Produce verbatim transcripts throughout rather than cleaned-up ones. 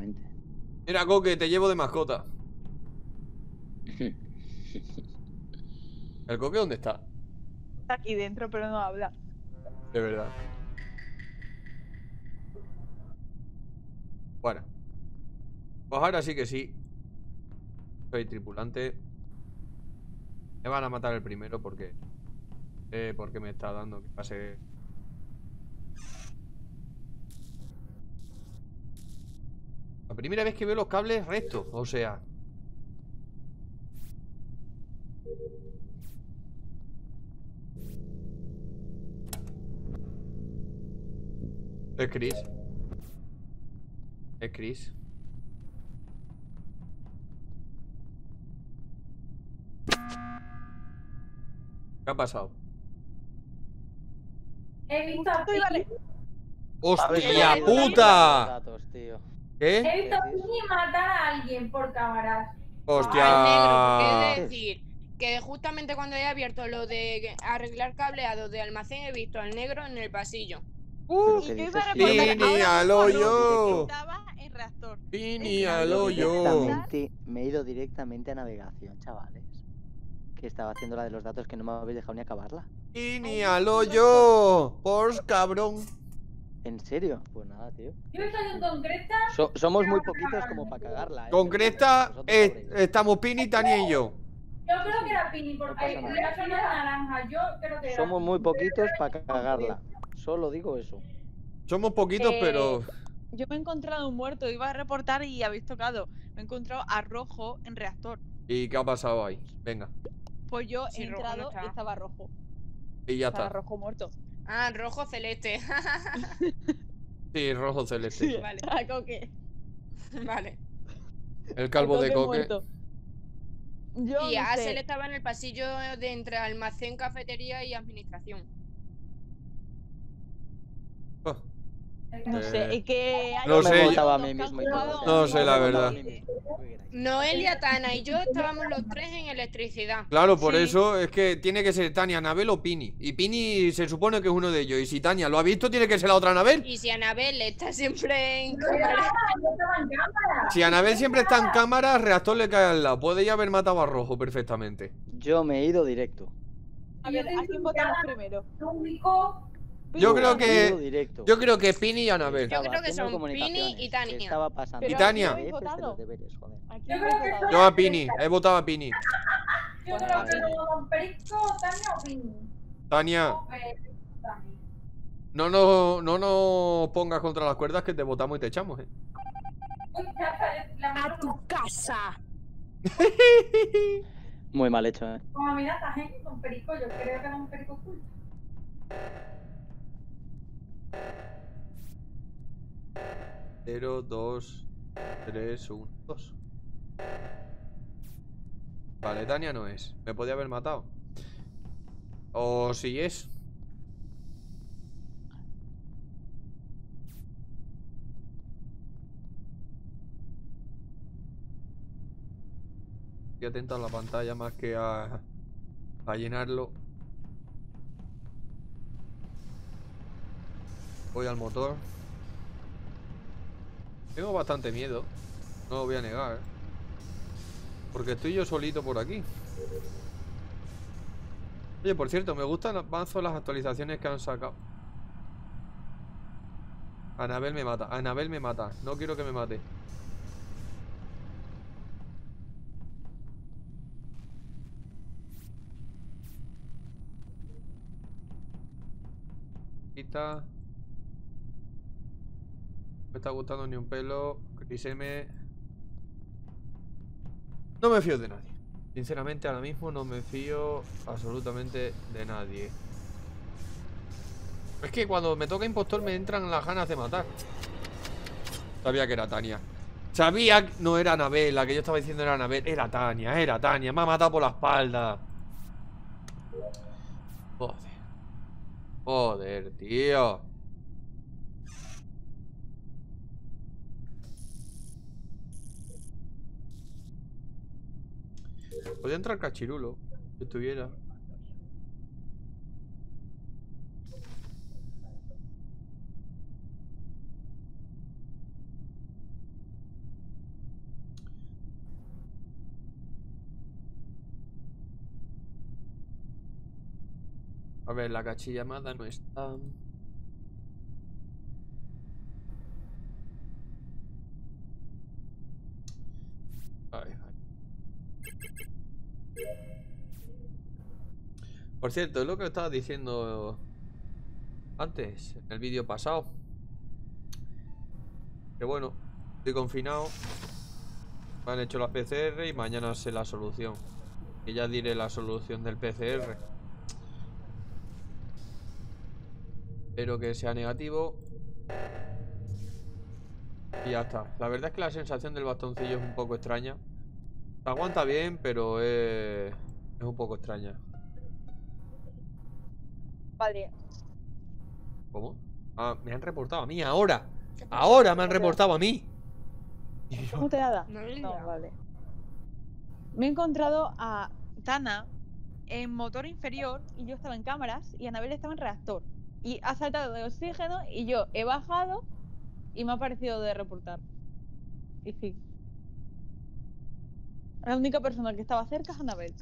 Efectivamente. Mira, Coque, te llevo de mascota. ¿El Coque dónde está? Está aquí dentro, pero no habla. De verdad. Bueno. Pues ahora sí que sí. Soy tripulante. Me van a matar el primero porque... Eh, porque me está dando que pase... La primera vez que veo los cables rectos, o sea... Es Chris. Es Chris. ¿Qué ha pasado? He visto a Estoy vale. Pini. ¡Hostia Los puta! datos, tío. ¿Qué? He visto a Pini matar a alguien por cámaras. ¡Hostia! Es decir, que justamente cuando he abierto lo de arreglar cableado de almacén he visto al negro en el pasillo. Uh, Y ¿Qué yo iba a dices, reportar Pini ahora al mismo a hoyo. Rojo, que estaba en reactor. Pini Es al que hoyo. Directamente, me he ido directamente a navegación, chavales. Que estaba haciendo la de los datos que no me habéis dejado ni acabarla. Pini al hoyo. Por cabrón. ¿En serio? Pues nada, tío. Yo estoy en concreta. So- somos muy poquitos como para cagarla, ¿eh? Con Pero Cresta vosotros eh, sabréis. estamos Pini, Tania y yo. Yo creo que era Pini, No porque pasa nada. la zona naranja. Yo creo que era Somos Pini. muy poquitos para cagarla. Solo digo eso. Somos poquitos, Eh, pero... Yo me he encontrado un muerto, iba a reportar y habéis tocado. Me he encontrado a Rojo en reactor. ¿Y qué ha pasado ahí? Venga. Pues yo Sí, he Rojo no entrado está. y estaba Rojo. Y ya Estaba está. Rojo muerto. Ah, rojo celeste. Sí, rojo celeste. Sí, Vale. a Coque. Vale. El calvo de Coque. muerto. Yo Y no Axel sé. estaba en el pasillo de entre almacén, cafetería y administración. Oh, No Eh, sé, es que hay no unos sé, que yo- votaba a han mí mismo y jugado todo, o sea, No muy sé, bien. la me votaba a verdad. mí mismo. ¿Qué queréis? Noelia, Tana y yo estábamos los tres en electricidad. Claro, por Sí. eso es que tiene que ser Tania, Anabel o Pini. Y Pini se supone que es uno de ellos. Y si Tania lo ha visto, tiene que ser la otra Anabel. Y si Anabel está siempre en Yo cámara. estaba, yo estaba en cámara. Si Anabel siempre está en cámara, reactor le cae al lado. Puede ya haber matado a Rojo perfectamente. Yo me he ido directo. A ver, ¿a quién votamos primero? Lo único. Yo creo Me he ido que... directo. Yo creo que Pini y Anabel. Yo Estaba creo que haciendo son comunicaciones, Pini y que Tania. Estaba pasando Pero ¿Y Tania? los D Fs de votado? los deberes, joder. ¿A quién Yo habéis creo que votado? Yo a Pini, he votado a Pini. Yo Pues creo a que ver. no, Don Perico, Tania o Pini. Tania, No, Perico, Tania. no nos, no nos pongas contra las cuerdas que te votamos y te echamos, ¿eh? Uy, ya está, la ¡A mano tu casa! Muy mal hecho, ¿eh? como mira esta gente, Don Perico, yo creo que Don Perico es culto. Cero, dos, tres, uno, dos. Vale, Tania no es. Me podía haber matado. O si es. Estoy atento a la pantalla más que a, a llenarlo. Voy al motor. Tengo bastante miedo. No lo voy a negar. Porque estoy yo solito por aquí. Oye, por cierto, me gustan mazo las actualizaciones que han sacado. Anabel me mata. Anabel me mata. No quiero que me mate. Quita. No me está gustando ni un pelo. Chris M. No me fío de nadie. Sinceramente, ahora mismo no me fío absolutamente de nadie. Es que cuando me toca impostor me entran las ganas de matar. Sabía que era Tania. Sabía que no era Anabel. La que yo estaba diciendo era Anabel. Era Tania, era Tania. Me ha matado por la espalda. Joder. Joder, tío. Podría entrar Cachirulo, si estuviera. A ver, la cachillamada no está. Ay, ay. Por cierto, es lo que estaba diciendo antes, en el vídeo pasado. Que bueno, estoy confinado. Me han hecho la P C R y mañana sé la solución. Y ya diré la solución del P C R. Espero que sea negativo. Y ya está. La verdad es que la sensación del bastoncillo es un poco extraña. Se aguanta bien, pero es, es un poco extraña. Vale. ¿Cómo? Ah, me han reportado a mí ahora. Ahora me han reportado a mí. Y yo- ¿Cómo te da? No le he No, liado. vale. Me he encontrado a Tana en motor inferior y yo estaba en cámaras y Anabel estaba en reactor. Y ha saltado de oxígeno y yo he bajado y me ha parecido de reportar. Y sí. La única persona que estaba cerca es Anabel.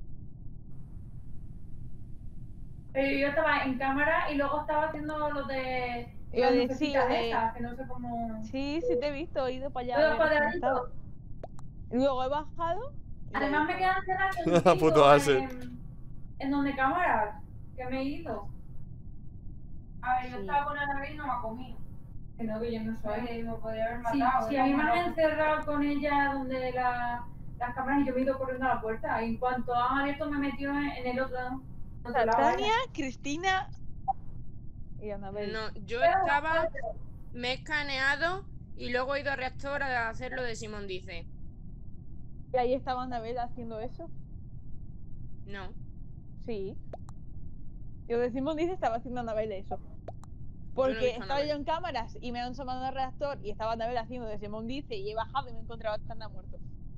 Pero yo estaba en cámara y luego estaba haciendo lo de Lo las de- lucecitas sí, lo de- esas, que no sé cómo. Sí, sí te he visto, he ido para allá. Todo a ver cómo cuadradito. estaba. Luego he bajado. y Además lo me he quedan cenas La puto Acer. en, en donde cámaras, que me he ido. A ver, yo Sí. estaba con Anabel y no me ha comido. Que no, que yo no soy. Ay, me podría haber Sí, matado. sí, ¿eh? a mí me Como han loco. encerrado con ella donde la, las cámaras y yo me he ido corriendo a la puerta. Y en cuanto han abierto me he metido en, en el otro, O otro sea, lado. Tania, Cristina y Anabel. No, yo estaba, me he escaneado y luego he ido a reactor a hacer lo de Simón dice. Y ahí estaba Anabel haciendo eso. No. Sí. Yo decimos dice estaba haciendo Anabel eso. Yo no he Porque visto a estaba Anabel. yo en cámaras y me han llamado al reactor y estaba Anabel haciendo de Simón dice y he bajado y me he encontrado a Tana muerto.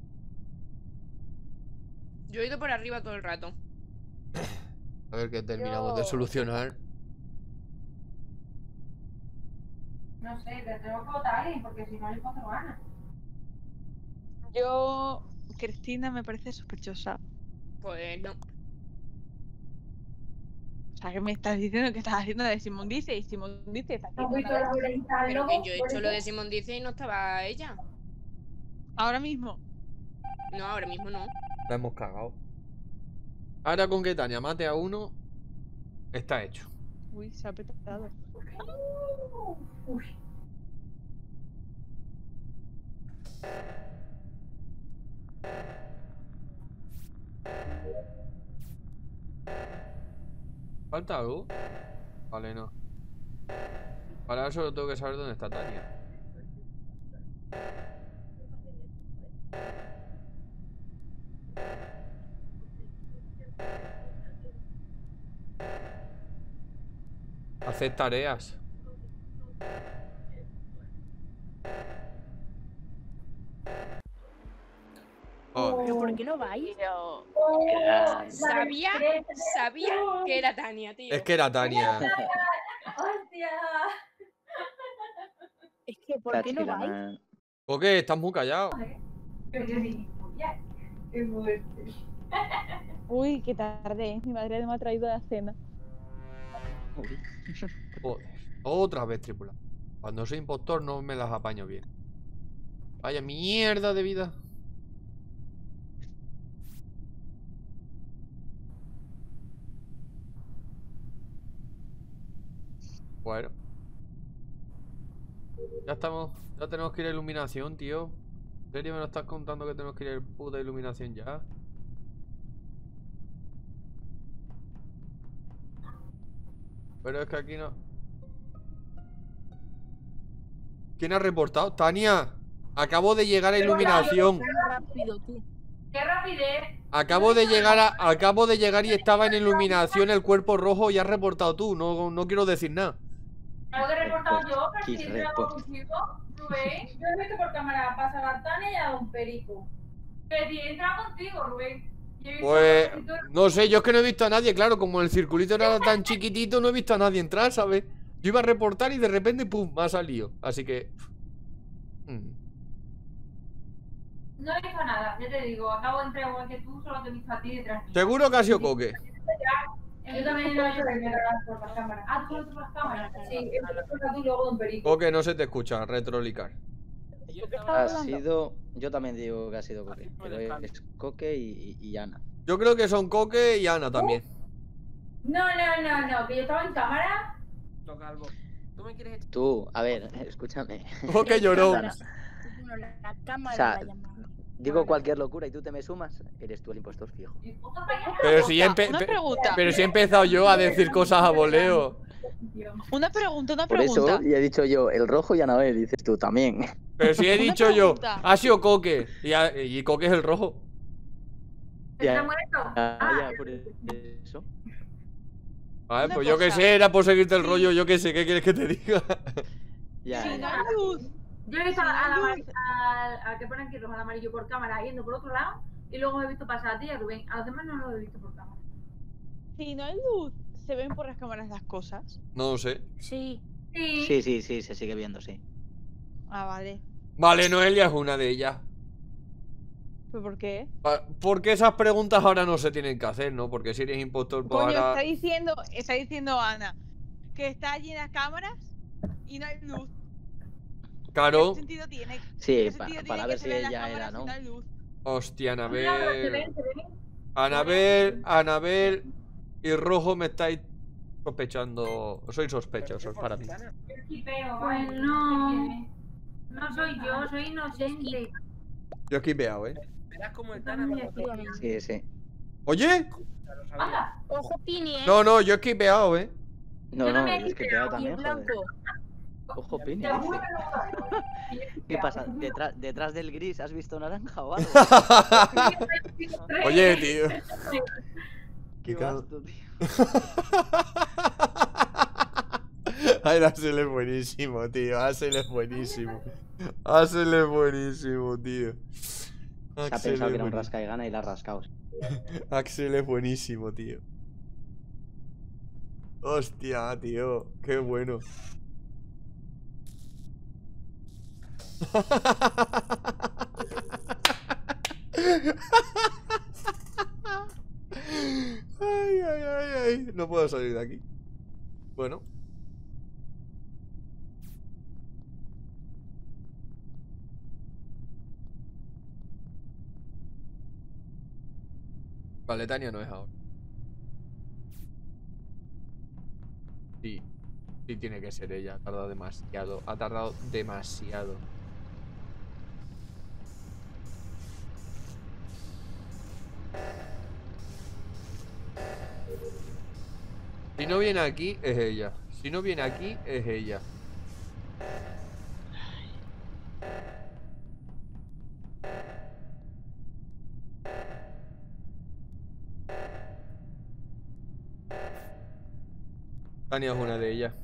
Yo he ido por arriba todo el rato. A ver qué terminamos Yo- de solucionar. No sé, te tengo que votar a alguien porque si no le pongo ganas. Yo, Cristina me parece sospechosa. Pues no. O sea, que me estás diciendo que estás haciendo de Simón dice y Simón dice está ¿No has haciendo visto la Anabel orejitas al Pero lobo? que yo he Por hecho eso- lo de Simón dice y no estaba ella. ahora mismo. No, ahora mismo no. La hemos cagado. Ahora con que Tania mate a uno, está hecho. Uy, se ha petado. Uy. ¿Falta algo? Vale, no. Para eso tengo que saber dónde está Tania. Hacer tareas. Oh, ¿Pero por qué no vais? Pero... Oh, Sabía, la- sabía que era Tania, tío. es que era Tania. ¡Hostia! Es que ¿por qué no vais? Cachirana. ¿Por qué? Estás muy callado. Pero yo sí, ya. Qué fuerte. Uy, qué tarde, ¿eh? Mi madre me ha traído la cena. Uy. Joder. Otra vez tripulado. Cuando soy impostor no me las apaño bien. Vaya mierda de vida. Bueno. Ya estamos. Ya tenemos que ir a iluminación, tío. ¿En serio me lo estás contando que tenemos que ir a puta iluminación ya? Pero es que aquí no. ¿Quién ha reportado? Tania. Acabo de llegar a iluminación. Rápido, tú. ¡Qué rapidez! Acabo de llegar a, acabo de llegar y estaba en iluminación el cuerpo rojo y has reportado tú. No, no quiero decir nada. Algo que he reportado yo, pero Kiss si entra report. contigo, Rubén. Yo he visto por cámara pasar a Tania y a Don Perico. Que si entra contigo, Rubén. Y he visto Pues, que si tú- no sé, yo es que no he visto a nadie. Claro, como el circulito era tan chiquitito, no he visto a nadie entrar, ¿sabes? Yo iba a reportar y de repente, pum, me ha salido. Así que... mm. No he visto nada, ya te digo. Acabo de entrar igual que tú, solo te he visto a ti detrás mío. Seguro que ha sido Coque. Yo también lo he hecho de mirar por las cámaras. Ah, tú por las cámaras. Sí, empieza tú y luego Don Perico. Coque, no se te escucha, retrolicar. Yo estaba Ha sido. Yo también digo que ha sido Coque. Pero es Coque y, y, y Ana. Yo creo que son Coque y Ana también. No, no, no, no, que yo estaba en cámara. Toca algo. ¿Tú me quieres echar? Tú, a ver, escúchame. Coque lloró. Ana, Bueno, la, la cámara O sea, la llamada. digo cualquier locura y tú te me sumas, eres tú el impostor fijo. Pero si, he empe- Una pe- pregunta. pero si he empezado yo a decir cosas a voleo. Una pregunta, una Por pregunta. eso, y he dicho yo, el rojo y Anabel, dices tú también. Pero si he Una dicho yo, pregunta. ha sido Coque. Y, a- y Coque es el rojo. ¿Está Ya, muerto? ya, Ah, ya, por eso. A ver, Una pues yo que cosa. sé, era por seguirte el Sí. rollo, yo que sé, ¿qué quieres que te diga? Ya, Si no ya. hay luz, yo he visto Sí, a la yo- amar- al, al que ponen aquí rojo, al amarillo por cámara, yendo por otro lado, y luego me he visto pasar a ti y a Rubén. A los demás no los he visto por cámara. si no hay luz, ¿se ven por las cámaras las cosas? No lo sé. Sí. Sí. Sí, sí, sí, se sigue viendo, sí. Ah, vale. Vale, Noelia es una de ellas. ¿Pero por qué? Pa- Porque esas preguntas ahora no se tienen que hacer, ¿no? Porque si eres impostor, pues Coño, ahora. está diciendo, está diciendo Ana que está allí en las cámaras y no hay luz. Claro. ¿Qué sentido tiene? Sí, ¿Qué pa- sentido para tiene ver que se si vean las ella cámaras era, si ¿no? no hay luz? Hostia, Claro, se Anabel. ven, se ven. Anabel, Anabel y Rojo me estáis sospechando. Sois sospechosos para mí. Pues no. No soy yo, soy inocente. Yo he esquipeado, ¿eh? Verás como el Tana me lo Sí, sí. Oye. lo sabía. Anda. Ojo, Pini, ¿eh? No, no, yo he esquipeado, ¿eh? No, Yo no, también es que he te da Y el también, joder. blanco. Ojo, Pini, Te juro dice. que no lo sabía. ¿Qué pasa? ¿Detrás, detrás del gris has visto naranja o algo? Oye, tío. Qué ca- gasto, tío. Ay, Asel es buenísimo, tío. Asel es buenísimo. Asel es buenísimo, tío. Se ha Axel pensado es que era un buenísimo. rasca y gana y la ha rascado. Axel es buenísimo, tío. Hostia, tío. Qué bueno. Ay, ay, ay, ay. No puedo salir de aquí. Bueno. Vale, Tania no es ahora. Sí. Sí tiene que ser ella. Ha tardado demasiado. Ha tardado demasiado. Si no viene aquí, es ella. Si no viene aquí, es ella. Tania es una de ellas.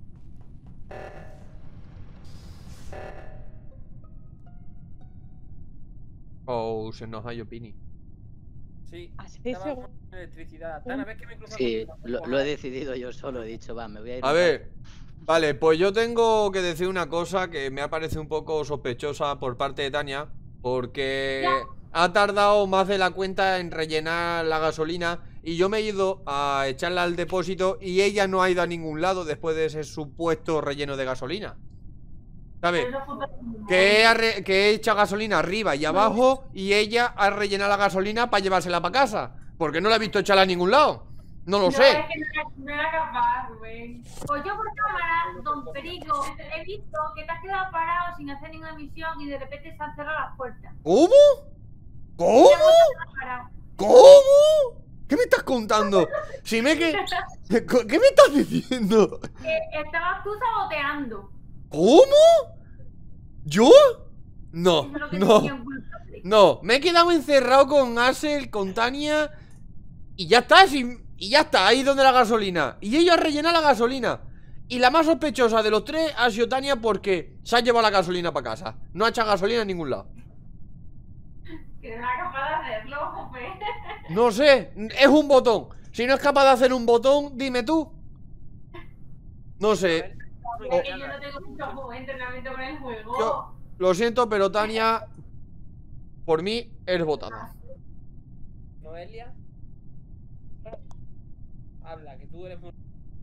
Oh, se nos ha ido Pini. Sí. Así estaba seguro. con electricidad. Tana, ¿ves que me he cruzado Sí, contigo? lo, lo he decidido yo solo, he dicho, va, me voy a ir. A un ver, vale, pues yo tengo que decir una cosa que me ha parecido un poco sospechosa por parte de Tania, porque ha tardado más de la cuenta en rellenar la gasolina y yo me he ido a echarla al depósito y ella no ha ido a ningún lado después de ese supuesto relleno de gasolina. ¿Sabes? Que he, arre- que he echado gasolina arriba y abajo y ella ha rellenado la gasolina para llevársela para casa. Porque no la he visto echarla a ningún lado. No lo No, sé. es que no era, no era capaz, Rubén. Pues yo por cámara, Don Perico, he visto que te has quedado parado sin hacer ninguna misión y de repente se han cerrado las puertas. ¿Cómo? ¿Cómo? Te has parado. ¿Cómo? ¿Qué me estás contando? Si me que... ¿Qué me estás diciendo? Que estabas tú saboteando. ¿Cómo? ¿Yo? No, Eso es lo que no, tenía en culpable. no. Me he quedado encerrado con Asel, con Tania y ya está, sin- y ya está, ahí donde la gasolina. Y ella ha rellenado la gasolina. Y la más sospechosa de los tres ha sido Tania porque se ha llevado la gasolina para casa. No ha echado gasolina en ningún lado. Que no era capaz de hacerlo, jope. No sé, es un botón. Si no es capaz de hacer un botón, dime tú. No sé. Es que yo no tengo mucho juego, entrenamiento con el juego. Yo lo siento, pero Tania, por mí, eres votada. Noelia. habla, que tú eres muy...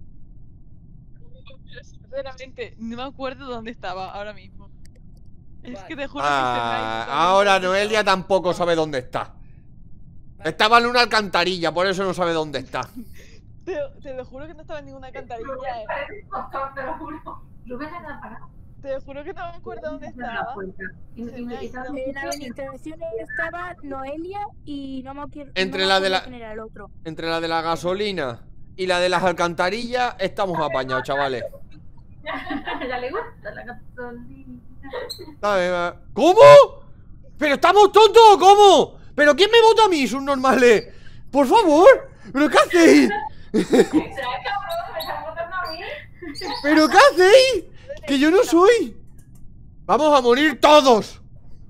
Sinceramente, no me acuerdo dónde estaba ahora mismo. Es Vale. que te juro que se me ha ido Ah, totalmente ahora la Noelia vista. tampoco sabe dónde está. Estaba en una alcantarilla, por eso no sabe dónde está. Te, te lo juro que no estaba en ninguna alcantarilla. Eh. Parece impostor, te lo juro. Rubén se queda parado. Te juro que no me acuerdo dónde estaba. Y- Se y- me ha y- ido. En la administración estaba Noelia y no me acuerdo. Entre no me la de acuerdo la- quién era el otro. Entre la de la gasolina y la de las alcantarillas, estamos apañados, chavales. Ya le gusta la gasolina. Dame, va. ¿Cómo? ¿Pero estamos tontos o cómo? ¿Pero quién me vota a mí, subnormales? Por favor, ¿pero qué hacéis? ¿Será cabrón? ¿Me estás votando a mí? ¿Pero qué hacéis? Que yo no soy. Vamos a morir todos.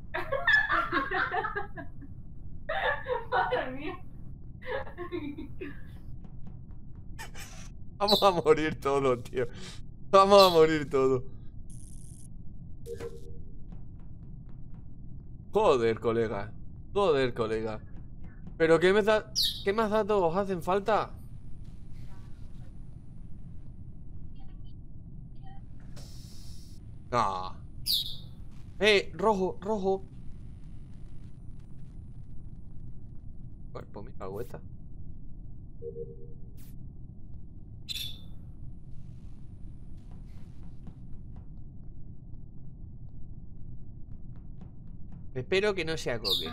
Madre mía. Vamos a morir todos, tío. Vamos a morir todos. Joder, colega. Joder, colega. ¿Pero qué, me da... qué más datos os hacen falta? No. Eh, rojo, rojo. Bueno, pues me cago esta. Espero que no sea Coque.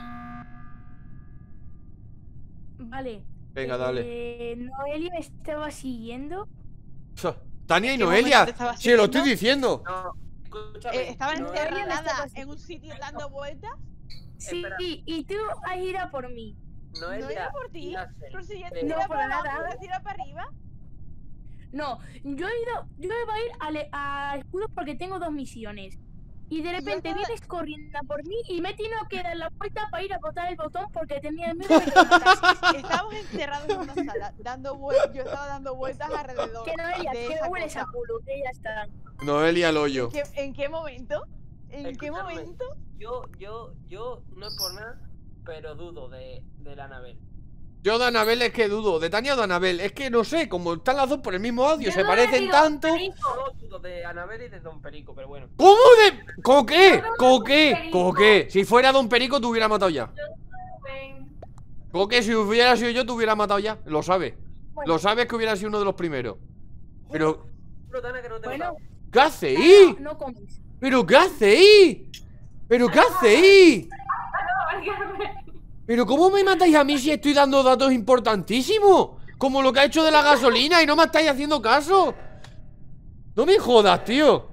Vale. Venga, dale. Eh, Noelia me estaba siguiendo. Tania y ¿En qué Noelia. momento te estabas Sí, lo estoy siguiendo? diciendo. No, escúchame. Eh, estaban no Noelia era- me encerradas estaba en un sitio dando vueltas. Sí, Espera. y tú has ido a por mí. No era Noelia, por ti. ¿qué haces? Pero si ya Eh, te No, tira para para abajo, nada. te tira para arriba. No, yo he ido, yo iba a ir a, le- a escudos porque tengo dos misiones. Y de repente estaba- vienes corriendo a por mí y me he tenido que dar la vuelta para ir a botar el botón porque tenía miedo de que me matases. Estábamos encerrados en una sala, dando vueltas. Yo estaba dando vueltas alrededor. Que Noelia, de que esa me hueles a cosa. culo, que ya está. Noelia al hoyo. ¿En qué, en qué momento? ¿En qué Escúchame. momento? Yo, yo, yo, no es por nada, pero dudo de, de la Anabel. Yo de Anabel es que dudo. De Tania o de Anabel. Es que no sé, como están las dos por el mismo audio, Yo se no parecen digo tanto. Yo dudo de Anabel y de Don Perico, pero bueno. ¿Cómo de...? ¿Cómo qué? Yo no ¿Cómo soy qué? Perico. ¿Cómo qué? Si fuera Don Perico te hubiera matado ya. Rubén. ¿Cómo que si hubiera sido yo te hubiera matado ya? Lo sabes. Bueno. Lo sabes que hubiera sido uno de los primeros. Pero... Juro, Tana, que no te he Bueno, matado. ¿Qué hacéis? no comes. ¿Pero qué hacéis? ¿Pero qué hacéis? Válgame. ¿Pero cómo me matáis a mí si estoy dando datos importantísimos? Como lo que ha hecho de la gasolina y no me estáis haciendo caso. No me jodas, tío.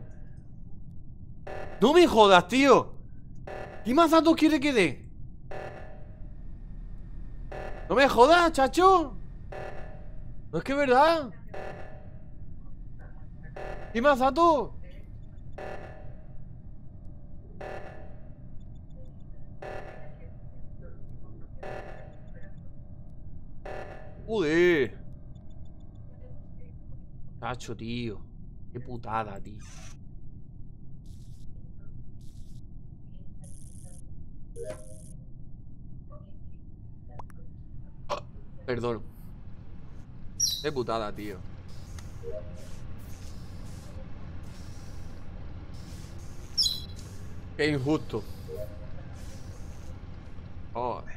No me jodas, tío. ¿Qué más datos quiere que dé? No me jodas, chacho. No es que es verdad. ¿Qué más datos? Joder. Chacho, tío. Qué putada, tío. Ah, perdón. Qué putada, tío. Qué injusto. Joder.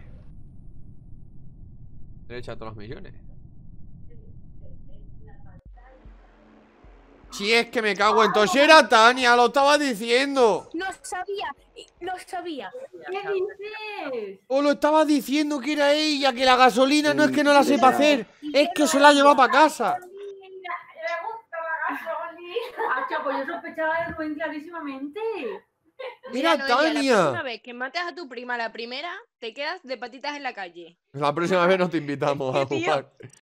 He echado todas las misiones. Si es que me cago en todo. Si era Tania, lo estaba diciendo. Lo sabía, lo sabía. ¿Qué dices? O lo estaba diciendo que era ella, que la gasolina no es que no la sepa hacer, es que se la lleva para casa. Mira, le gusta la gasolina. Ah, chapo, yo sospechaba de Rubén clarísimamente. Mira, Noelia, La Tania. próxima vez que mates a tu prima la primera, te quedas de patitas en la calle. La próxima vez nos te invitamos a Es que, tío, jugar.